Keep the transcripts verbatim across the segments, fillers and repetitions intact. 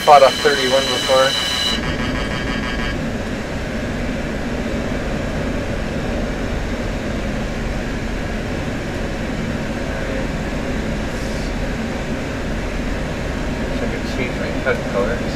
fought a thirty-one before. Wish I could change my HUD colors.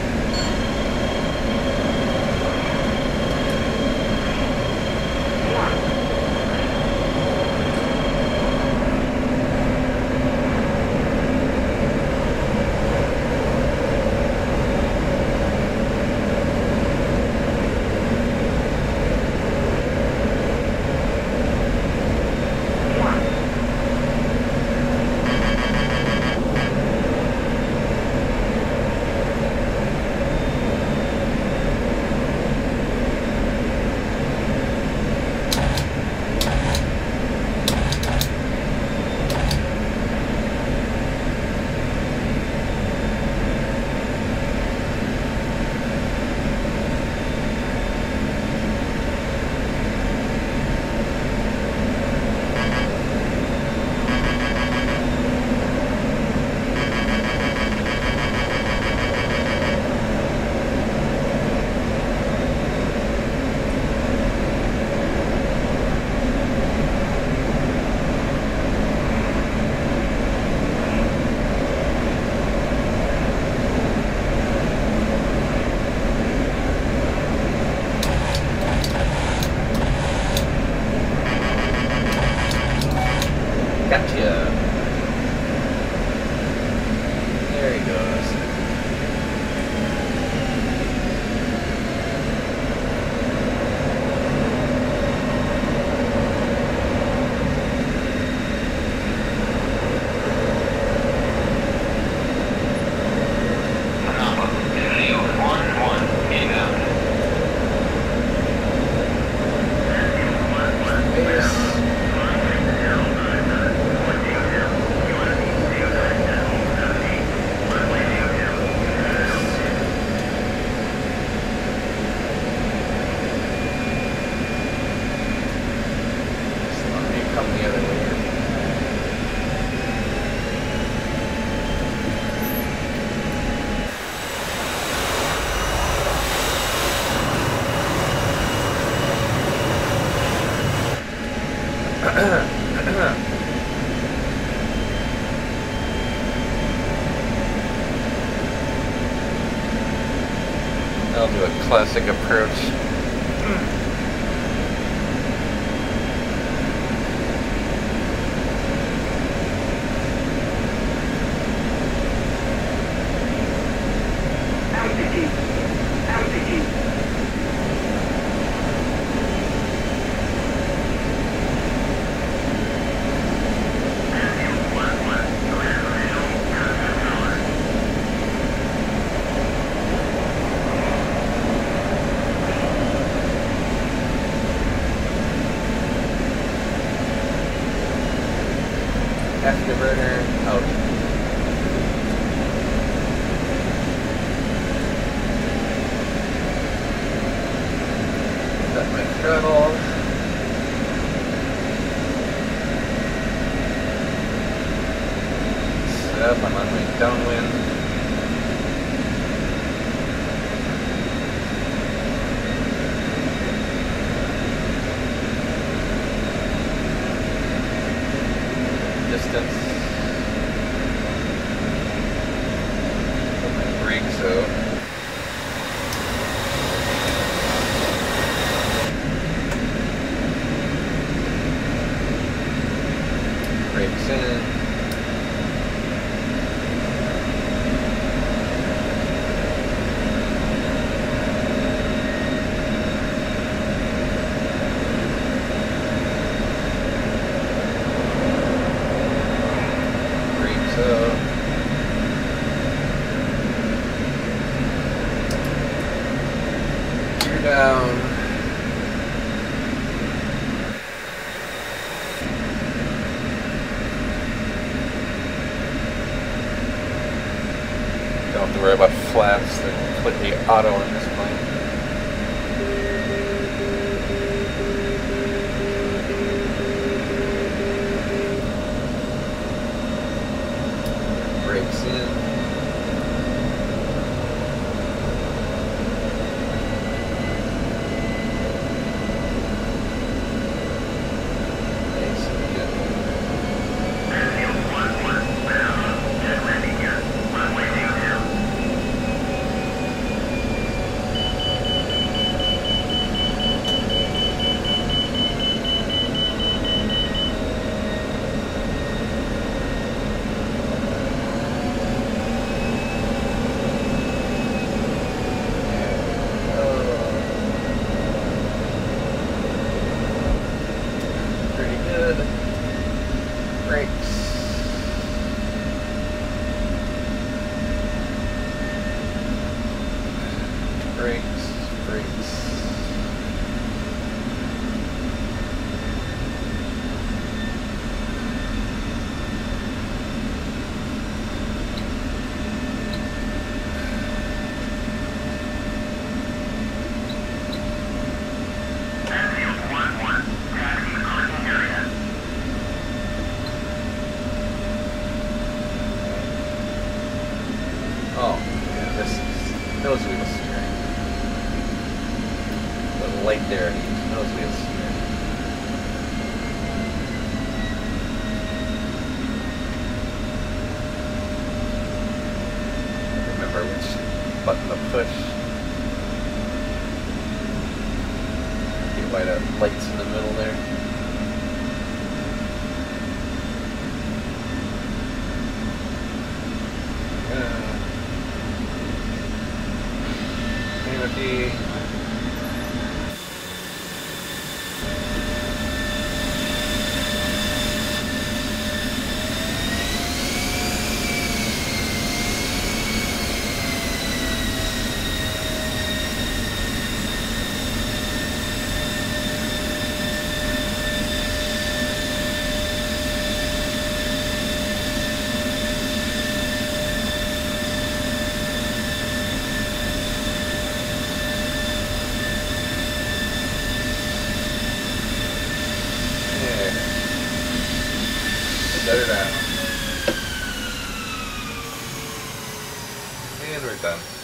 I'll do a classic approach. Afterburner out. Set my throttle. Set up, I'm on my downwind. Distance. Put my brakes out. Brakes in. Down. Don't have to worry about flaps. They're completely auto on this plane. Brakes in. good. Brakes. Brakes, brakes. Oh, yeah, this is nose wheel steering. The light there needs nose wheel steering. Remember which button to push. Get why the light's in the middle there. Unity. Better now. And we're done.